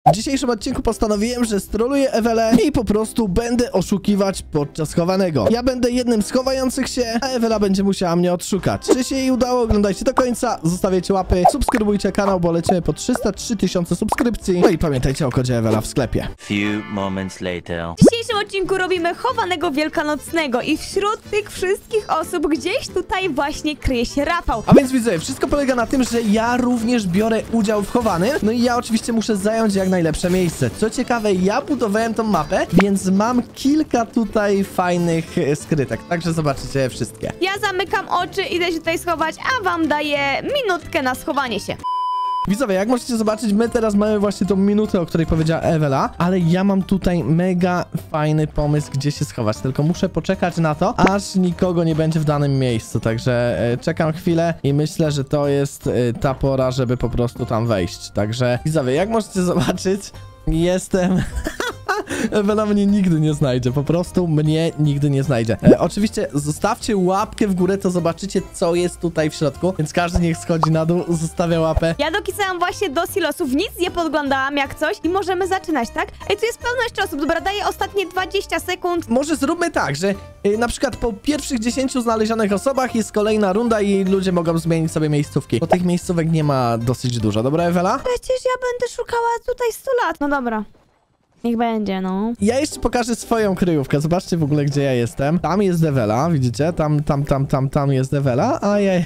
W dzisiejszym odcinku postanowiłem, że stroluję Ewelę i po prostu będę oszukiwać podczas chowanego. Ja będę jednym z chowających się, a Ewela będzie musiała mnie odszukać. Czy się jej udało? Oglądajcie do końca, zostawiajcie łapy, subskrybujcie kanał, bo lecimy po 303 000 subskrypcji. No i pamiętajcie o kodzie Ewela w sklepie. Few moments later. W dzisiejszym odcinku robimy chowanego wielkanocnego i wśród tych wszystkich osób gdzieś tutaj właśnie kryje się Rafał. A więc widzowie, wszystko polega na tym, że ja również biorę udział w chowanym. No i ja oczywiście muszę zająć jak najlepsze miejsce. Co ciekawe, ja budowałem tą mapę, więc mam kilka tutaj fajnych skrytek. Także zobaczycie wszystkie. Ja zamykam oczy, idę się tutaj schować, a wam daję minutkę na schowanie się. Widzowie, jak możecie zobaczyć, my teraz mamy właśnie tą minutę, o której powiedziała Ewela, ale ja mam tutaj mega fajny pomysł, gdzie się schować, tylko muszę poczekać na to, aż nikogo nie będzie w danym miejscu, także czekam chwilę i myślę, że to jest ta pora, żeby po prostu tam wejść, także widzowie, jak możecie zobaczyć, jestem... Ewela mnie nigdy nie znajdzie, po prostu mnie nigdy nie znajdzie. Oczywiście zostawcie łapkę w górę, to zobaczycie, co jest tutaj w środku, więc każdy niech schodzi na dół, zostawia łapę. Ja dopisałam właśnie do silosów, nic nie podglądałam jak coś i możemy zaczynać, tak? Ej, tu jest pełno jeszcze osób, dobra, daję ostatnie 20 sekund. Może zróbmy tak, że na przykład po pierwszych 10 znalezionych osobach jest kolejna runda i ludzie mogą zmienić sobie miejscówki, bo tych miejscówek nie ma dosyć dużo, dobra Ewela? Przecież ja będę szukała tutaj 100 lat. No dobra. Niech będzie, no. Ja jeszcze pokażę swoją kryjówkę. Zobaczcie w ogóle, gdzie ja jestem. Tam jest Ewela, widzicie? Tam jest Ewela, a ja...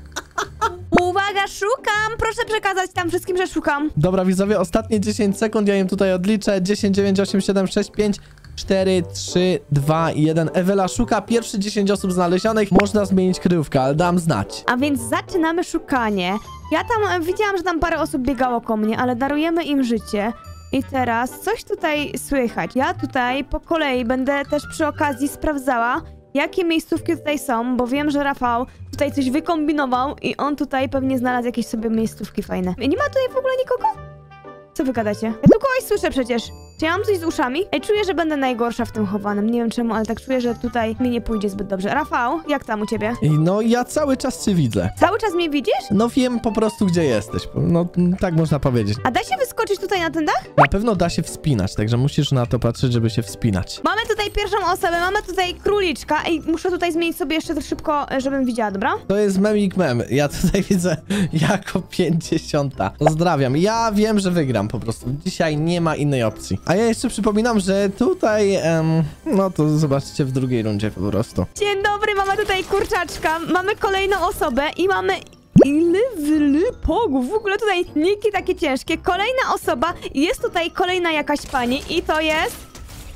Uwaga, szukam! Proszę przekazać tam wszystkim, że szukam. Dobra, widzowie, ostatnie 10 sekund, ja im tutaj odliczę. 10, 9, 8, 7, 6, 5, 4, 3, 2, 1. Ewela szuka, pierwsze 10 osób znalezionych. Można zmienić kryjówkę, ale dam znać. A więc zaczynamy szukanie. Ja tam widziałam, że tam parę osób biegało koło mnie, ale darujemy im życie. I teraz coś tutaj słychać. Ja tutaj po kolei będę też przy okazji sprawdzała, jakie miejscówki tutaj są, bo wiem, że Rafał tutaj coś wykombinował i on tutaj pewnie znalazł jakieś sobie miejscówki fajne. Nie ma tutaj w ogóle nikogo? Co wy gadacie? Ja tu kogoś słyszę przecież. Czy ja mam coś z uszami? Ej, czuję, że będę najgorsza w tym chowanym. Nie wiem czemu, ale tak czuję, że tutaj mi nie pójdzie zbyt dobrze. Rafał, jak tam u ciebie? No, ja cały czas cię widzę. Cały czas mnie widzisz? No wiem po prostu, gdzie jesteś. No, tak można powiedzieć. A da się wyskoczyć tutaj na ten dach? Na pewno da się wspinać, także musisz na to patrzeć, żeby się wspinać. Mamy tutaj pierwszą osobę, mamy tutaj króliczka. Ej, muszę tutaj zmienić sobie jeszcze to szybko, żebym widziała, dobra? To jest memik mem. Ja tutaj widzę jako 50. Pozdrawiam. Ja wiem, że wygram po prostu. Dzisiaj nie ma innej opcji. A ja jeszcze przypominam, że tutaj, no to zobaczycie w drugiej rundzie po prostu. Dzień dobry, mamy tutaj kurczaczka, mamy kolejną osobę i mamy... Ile pogów, w ogóle tutaj niki takie ciężkie. Kolejna osoba i jest tutaj kolejna jakaś pani i to jest...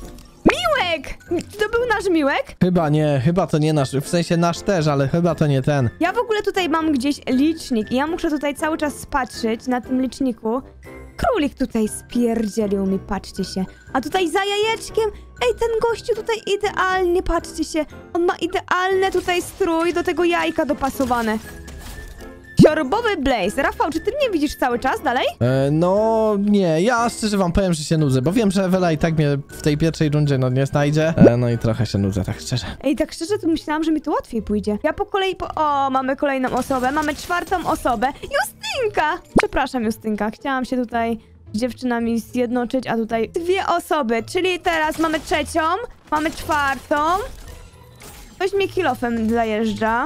Miłek! To był nasz Miłek? Chyba nie, chyba to nie nasz, w sensie nasz też, ale chyba to nie ten. Ja w ogóle tutaj mam gdzieś licznik i ja muszę tutaj cały czas patrzeć na tym liczniku. Królik tutaj spierdzielił mi, patrzcie się. A tutaj za jajeczkiem, ej, ten gościu tutaj idealnie, patrzcie się. On ma idealny tutaj strój do tego jajka dopasowane. Siorbowy Blaze. Rafał, czy ty mnie widzisz cały czas dalej? No nie, ja szczerze wam powiem, że się nudzę, bo wiem, że Ewela i tak mnie w tej pierwszej rundzie no nie znajdzie. No i trochę się nudzę, tak szczerze. Ej, tak szczerze to myślałam, że mi to łatwiej pójdzie. Ja po kolei O, mamy kolejną osobę, mamy czwartą osobę. Justynka! Przepraszam, Justynka, chciałam się tutaj z dziewczynami zjednoczyć, a tutaj dwie osoby, czyli teraz mamy trzecią, mamy czwartą. Ktoś mnie kilofem zajeżdża.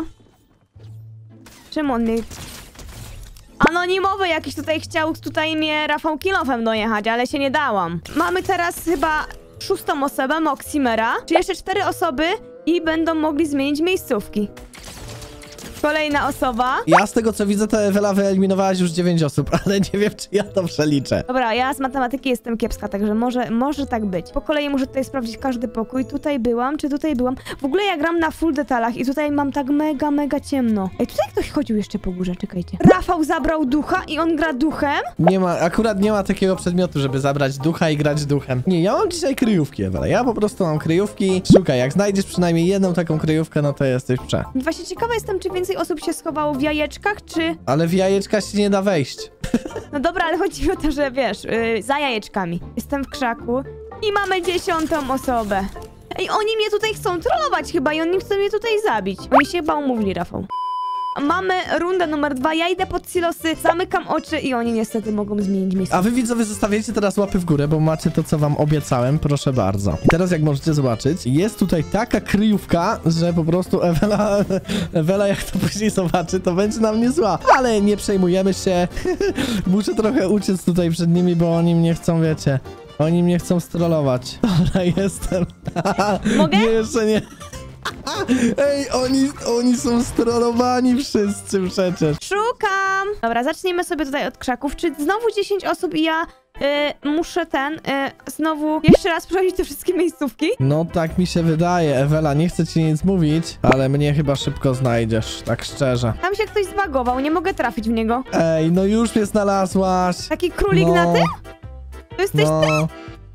Czemu on mnie... Anonimowy jakiś tutaj chciał mnie Rafał kilofem dojechać, ale się nie dałam. Mamy teraz chyba szóstą osobę, Moximera, czy jeszcze 4 osoby i będą mogli zmienić miejscówki. Kolejna osoba. Ja z tego co widzę, to Ewela wyeliminowałaś już 9 osób, ale nie wiem, czy ja to przeliczę. Dobra, ja z matematyki jestem kiepska, także może tak być. Po kolei muszę tutaj sprawdzić każdy pokój. Tutaj byłam, czy tutaj byłam? W ogóle ja gram na full detalach i tutaj mam tak mega ciemno. Ej, tutaj ktoś chodził jeszcze po górze, czekajcie. Rafał zabrał ducha i on gra duchem? Akurat nie ma takiego przedmiotu, żeby zabrać ducha i grać duchem. Nie, ja mam dzisiaj kryjówki, Ewela. Ja po prostu mam kryjówki. Szukaj, jak znajdziesz przynajmniej jedną taką kryjówkę, no to jesteś prze. Właśnie ciekawa jestem, czy więcej osób się schowało w jajeczkach, czy... Ale w jajeczka się nie da wejść. No dobra, ale chodzi o to, że wiesz, za jajeczkami. Jestem w krzaku i mamy 10. osobę. Ej, oni mnie tutaj chcą trollować chyba i oni chcą mnie tutaj zabić. Oni się chyba umówili, Rafał. mamy rundę numer 2. Ja idę pod silosy, zamykam oczy i oni niestety mogą zmienić miejsce. A wy widzowie zostawiacie teraz łapy w górę, bo macie to, co wam obiecałem, proszę bardzo. I teraz jak możecie zobaczyć, jest tutaj taka kryjówka, że po prostu Ewela jak to później zobaczy, to będzie na mnie zła. Ale nie przejmujemy się. Muszę trochę uciec tutaj przed nimi, bo oni mnie chcą, wiecie, oni mnie chcą strollować. Dobra, jestem. Mogę? Nie, jeszcze nie. Ej, oni są strollowani wszyscy przecież. Szukam! Dobra, zacznijmy sobie tutaj od krzaków. Czy znowu 10 osób i ja muszę znowu jeszcze raz przechodzić te wszystkie miejscówki? No tak mi się wydaje, Ewela, nie chcę ci nic mówić, ale mnie chyba szybko znajdziesz, tak szczerze. Tam się ktoś zbagował, nie mogę trafić w niego. Ej, no już mnie znalazłaś. Taki królik No. na ty? To jesteś ty? No,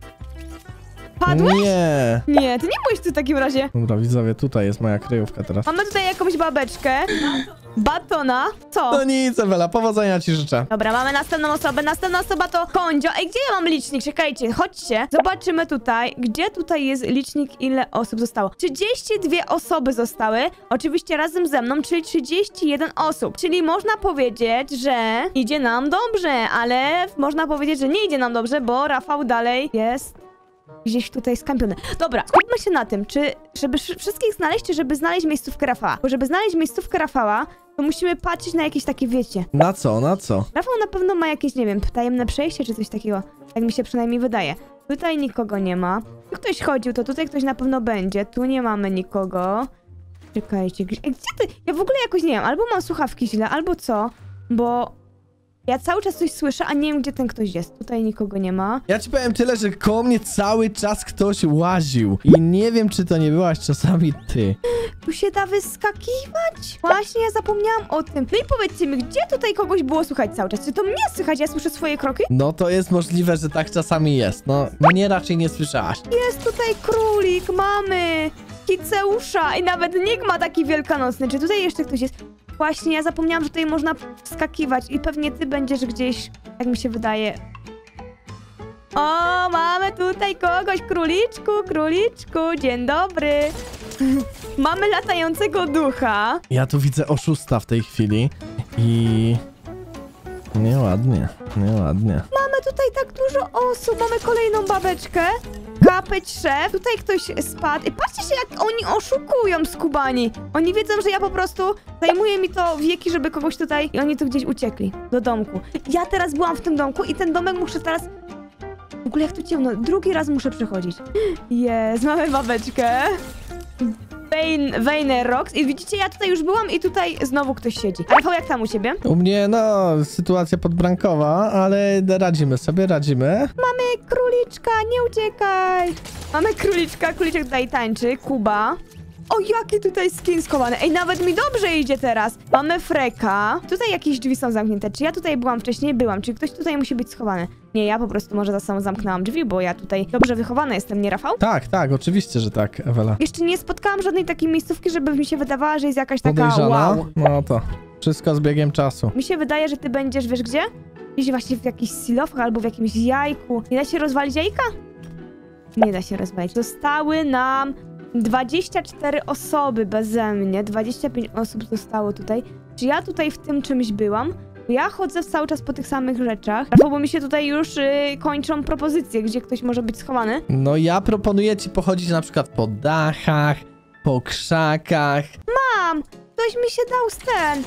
Padłeś? nie. Nie, ty nie byłeś tu w takim razie. Dobra, widzowie, tutaj jest moja kryjówka teraz. Mamy tutaj jakąś babeczkę. Batona. Co? No nic, Ewela, powodzenia ci życzę. Dobra, mamy następną osobę. Następna osoba to Kondzio. Ej, gdzie ja mam licznik? Czekajcie, chodźcie. Zobaczymy tutaj, gdzie tutaj jest licznik, ile osób zostało. 32 osoby zostały, oczywiście razem ze mną, czyli 31 osób. Czyli można powiedzieć, że idzie nam dobrze, ale można powiedzieć, że nie idzie nam dobrze, bo Rafał dalej jest gdzieś tutaj skampiony. Dobra, skupmy się na tym, żeby wszystkich znaleźć, czy żeby znaleźć miejscówkę Rafała. Bo żeby znaleźć miejscówkę Rafała, to musimy patrzeć na jakieś takie, wiecie. Na co, na co? Rafał na pewno ma jakieś, nie wiem, tajemne przejście, czy coś takiego. Tak mi się przynajmniej wydaje. Tutaj nikogo nie ma. Tu ktoś chodził, to tutaj ktoś na pewno będzie. Tu nie mamy nikogo. Czekajcie, gdzie ty? Ja w ogóle jakoś nie wiem, albo mam słuchawki źle, albo co, bo ja cały czas coś słyszę, a nie wiem, gdzie ten ktoś jest. Tutaj nikogo nie ma. Ja ci powiem tyle, że koło mnie cały czas ktoś łaził. I nie wiem, czy to nie byłaś czasami ty. Tu się da wyskakiwać? Właśnie, ja zapomniałam o tym. No i powiedzcie mi, gdzie tutaj kogoś było słychać cały czas? Czy to mnie słychać? Ja słyszę swoje kroki? No to jest możliwe, że tak czasami jest. No, mnie raczej nie słyszałaś. Jest tutaj królik, mamy Kiceusza i nawet nikt ma taki wielkanocny. Czy tutaj jeszcze ktoś jest? Właśnie, ja zapomniałam, że tutaj można wskakiwać i pewnie ty będziesz gdzieś, jak mi się wydaje. O, mamy tutaj kogoś, króliczku, dzień dobry. Mamy latającego ducha. Ja tu widzę oszusta w tej chwili i... Nieładnie, nieładnie. Mamy tutaj tak dużo osób, mamy kolejną babeczkę. Kapeć szef, tutaj ktoś spadł. I patrzcie się, jak oni oszukują, skubani. Oni wiedzą, że ja po prostu zajmuję mi to wieki, żeby kogoś tutaj... I oni tu gdzieś uciekli, do domku. Ja teraz byłam w tym domku i ten domek muszę teraz... W ogóle jak tu ciemno, drugi raz muszę przechodzić. Jest, mamy babeczkę. Wayne Rocks. I widzicie, ja tutaj już byłam i tutaj znowu ktoś siedzi. A Rafał, jak tam u ciebie? U mnie, no, sytuacja podbrankowa, ale radzimy sobie, radzimy. Mamy króliczka, nie uciekaj. Mamy króliczka, króliczek tutaj tańczy, Kuba. O, jaki tutaj skin schowany. Ej, nawet mi dobrze idzie teraz. Mamy Freka. Tutaj jakieś drzwi są zamknięte. Czy ja tutaj byłam wcześniej? Byłam. Czy ktoś tutaj musi być schowany? Nie, ja po prostu może za sobą zamknęłam drzwi, bo ja tutaj dobrze wychowana jestem, nie Rafał? Tak, tak, oczywiście, że tak, Ewela. Jeszcze nie spotkałam żadnej takiej miejscówki, żeby mi się wydawała, że jest jakaś taka Podejrzana? wow. No to wszystko z biegiem czasu. Mi się wydaje, że ty będziesz, wiesz gdzie? Gdzieś właśnie w jakichś silofach albo w jakimś jajku. Nie da się rozwalić jajka? Nie da się rozwalić. Zostały nam 24 osoby beze mnie. 25 osób zostało tutaj. Czy ja tutaj w tym czymś byłam? Ja chodzę cały czas po tych samych rzeczach. Rafał, bo mi się tutaj już kończą propozycje, gdzie ktoś może być schowany. No ja proponuję ci pochodzić na przykład po dachach, po krzakach. Mam! Ktoś mi się dał z ten.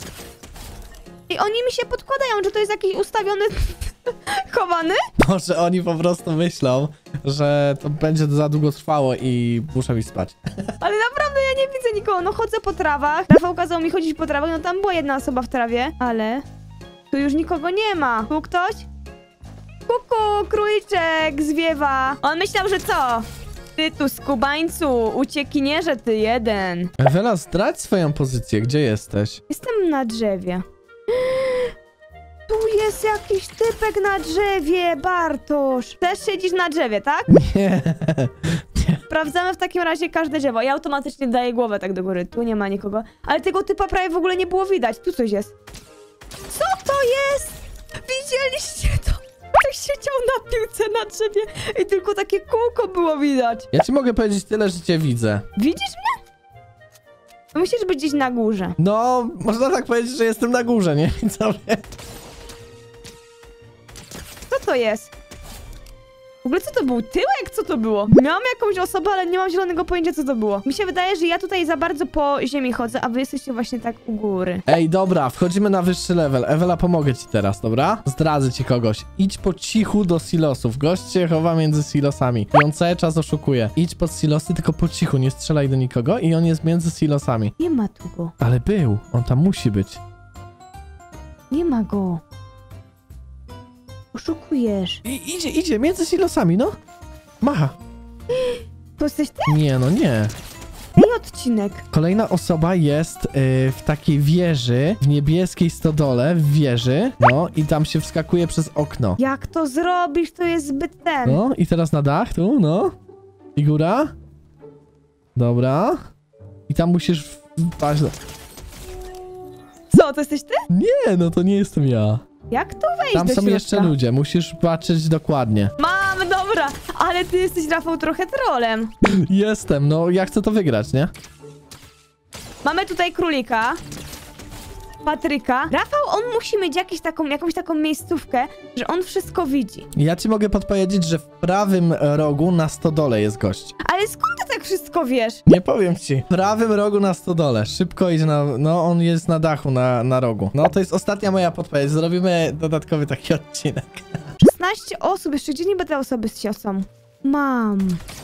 I oni mi się podkładają, czy to jest jakiś ustawiony chowany? Może oni po prostu myślą, że to będzie za długo trwało i muszę mi spać. Ale naprawdę ja nie widzę nikogo. No chodzę po trawach. Rafał kazał mi chodzić po trawach. No tam była jedna osoba w trawie, ale tu już nikogo nie ma. Tu ktoś? Kuku, króliczek zwiewa. On myślał, że co? Ty tu skubańcu, uciekinierze ty jeden. Ewela, zdradź swoją pozycję, gdzie jesteś? Jestem na drzewie. Tu jest jakiś typek na drzewie, Bartosz. Też siedzisz na drzewie, tak? Nie. Sprawdzamy w takim razie każde drzewo. Ja automatycznie daję głowę tak do góry. Tu nie ma nikogo. Ale tego typa prawie w ogóle nie było widać. Tu coś jest. Co to jest? Widzieliście to? Ktoś siedział na piłce na drzewie i tylko takie kółko było widać. Ja ci mogę powiedzieć tyle, że cię widzę. Widzisz mnie? Musisz być gdzieś na górze. No, można tak powiedzieć, że jestem na górze, nie? Widzowie. Co to jest? W ogóle co to był? Tyłek? Co to było? Miałam jakąś osobę, ale nie mam zielonego pojęcia, co to było. Mi się wydaje, że ja tutaj za bardzo po ziemi chodzę, a wy jesteście właśnie tak u góry. Ej, dobra, wchodzimy na wyższy level. Ewela, pomogę ci teraz, dobra? Zdradzę ci kogoś. Idź po cichu do silosów. Gość się chowa między silosami. I on cały czas oszukuje. Idź pod silosy, tylko po cichu, nie strzelaj do nikogo i on jest między silosami. Nie ma tu go. Ale był, on tam musi być. Nie ma go. Oszukujesz. Idzie, między silosami, no. Macha. To jesteś ty? Nie, no nie. Ten odcinek. Kolejna osoba jest w takiej wieży, w niebieskiej stodole, w wieży. No i tam się wskakuje przez okno. Jak to zrobisz? To jest zbyt ten. No i teraz na dach, tu, no. I góra. Dobra. I tam musisz wpaść. Co, to jesteś ty? Nie, no to nie jestem ja. Jak to wejść Tam do są środka? jeszcze ludzie, musisz patrzeć dokładnie. Mam, dobra. Ale ty jesteś, Rafał, trochę trolem. Jestem, no ja chcę to wygrać, nie? Mamy tutaj królika. Patryka. Rafał, on musi mieć jakąś taką miejscówkę, że on wszystko widzi. Ja ci mogę podpowiedzieć, że w prawym rogu na stodole jest gość. Ale skąd ty tak wszystko wiesz? Nie powiem ci. W prawym rogu na stodole. Szybko idź na... No, on jest na dachu, na rogu. No, to jest ostatnia moja podpowiedź. Zrobimy dodatkowy taki odcinek. 16 osób. Jeszcze gdzie niby te osoby z ciosą? Mam.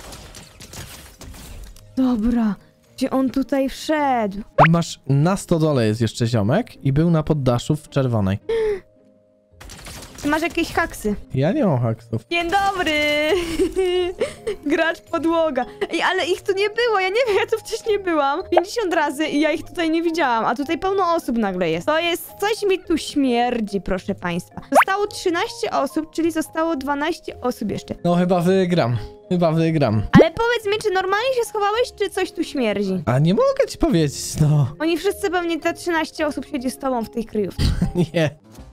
Dobra. Gdzie on tutaj wszedł? Masz na stodole jest jeszcze ziomek i był na poddaszu w czerwonej. Ty masz jakieś haksy. Ja nie mam haksów. Dzień dobry! Gracz podłoga. Ej, ale ich tu nie było, ja nie wiem, ja tu wcześniej byłam 50 razy i ja ich tutaj nie widziałam, a tutaj pełno osób nagle jest. To jest, coś mi tu śmierdzi, proszę państwa. Zostało 13 osób, czyli zostało 12 osób jeszcze. No, chyba wygram. Chyba wygram. Ale powiedz mi, czy normalnie się schowałeś, czy coś tu śmierdzi? A nie mogę ci powiedzieć, no. Oni wszyscy pewnie, te 13 osób siedzi z tobą w tej kryjówce. Nie.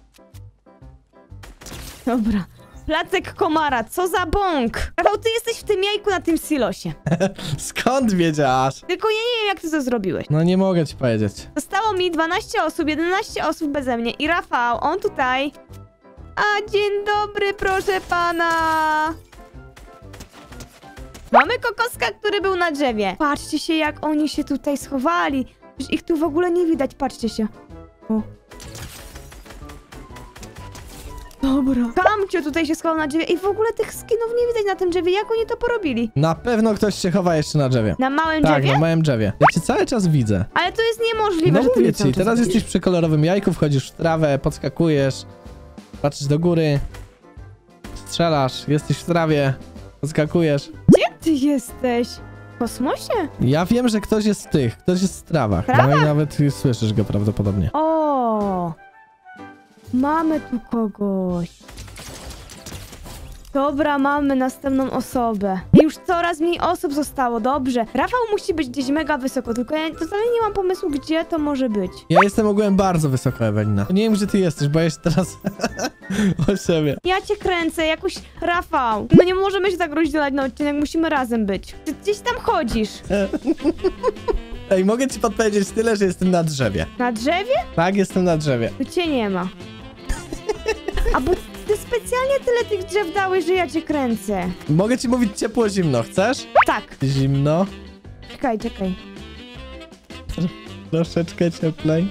Dobra. Placek komara, co za bąk! Rafał, ty jesteś w tym jajku na tym silosie. Skąd wiedziałaś? Tylko ja nie wiem, jak ty to zrobiłeś. No nie mogę ci powiedzieć. Zostało mi 12 osób, 11 osób beze mnie i Rafał, on tutaj. A, dzień dobry, proszę pana. Mamy kokoska, który był na drzewie. Patrzcie się, jak oni się tutaj schowali. Przecież ich tu w ogóle nie widać, patrzcie się. O. Dobra. Kamcio tutaj się schował na drzewie i w ogóle tych skinów nie widać na tym drzewie. Jak oni to porobili? Na pewno ktoś się chowa jeszcze na drzewie. Na małym Tak, drzewie? na małym drzewie. Ja cię cały czas widzę. Ale to jest niemożliwe, No że ty mówię mnie cały ci, czas teraz widzisz. jesteś przy kolorowym jajku, wchodzisz w trawę, podskakujesz, patrzysz do góry, strzelasz, jesteś w trawie, podskakujesz. Gdzie ty jesteś? W kosmosie? Ja wiem, że ktoś jest w tych, ktoś jest w trawach. Trawach? No i nawet słyszysz go prawdopodobnie. O, mamy tu kogoś. Dobra, mamy następną osobę. Już coraz mniej osób zostało, dobrze. Rafał musi być gdzieś mega wysoko, tylko ja totalnie nie mam pomysłu, gdzie to może być. Ja jestem ogółem bardzo wysoko, Ewelina. Nie wiem, gdzie ty jesteś, bo ja się teraz o siebie. Ja cię kręcę, jakoś... Rafał, no nie możemy się tak rozdzielać na odcinek, musimy razem być. Ty gdzieś tam chodzisz. Ej, mogę ci podpowiedzieć tyle, że jestem na drzewie. Na drzewie? Tak, jestem na drzewie. Tu cię nie ma. A bo ty specjalnie tyle tych drzew dałeś, że ja cię kręcę. Mogę ci mówić ciepło, zimno, chcesz? Tak. Zimno. Czekaj, czekaj. Troszeczkę cieplej.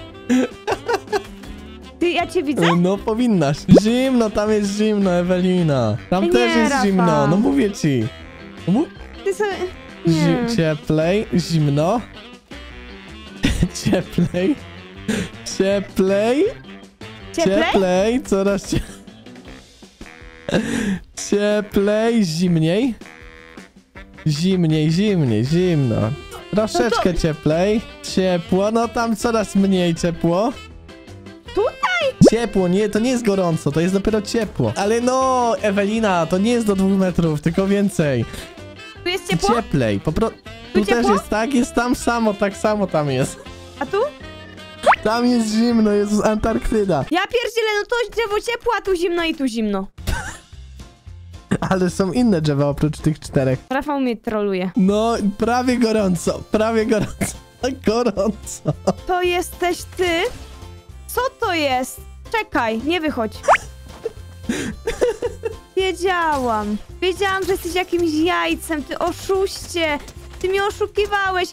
Ty, ja cię widzę? No powinnaś. Zimno, tam jest zimno, Ewelina. Tam Nie, też jest Rafał. zimno, no mówię ci. No Ty sobie... Nie. Cieplej, zimno. Cieplej. Cieplej. Cieplej? Cieplej, coraz cieplej, zimniej. Zimniej, zimno. Troszeczkę cieplej. Ciepło, no tam coraz mniej ciepło. Tutaj? Ciepło, nie, to nie jest gorąco, to jest dopiero ciepło. Ale no, Ewelina, to nie jest do 2 metrów, tylko więcej. Tu jest ciepło? Cieplej, tu też ciepło? jest tak, jest tam samo, tak samo tam jest. A tu? Tam jest zimno, jest Antarktyda. Ja pierdzielę, no to drzewo ciepło, a tu zimno i tu zimno. Ale są inne drzewa oprócz tych 4. Rafał mnie troluje. No, prawie gorąco, prawie gorąco. Gorąco. To jesteś ty? Co to jest? Czekaj, nie wychodź. Wiedziałam. Wiedziałam, że jesteś jakimś jajcem, ty oszuście. Ty mnie oszukiwałeś.